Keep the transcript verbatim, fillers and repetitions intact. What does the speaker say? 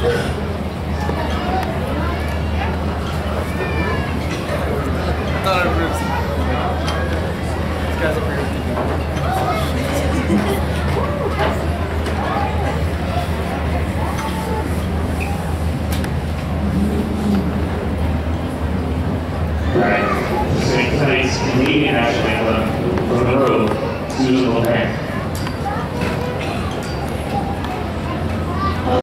thought it was. This guy's a weird. All right. So tonight's Canadian national anthem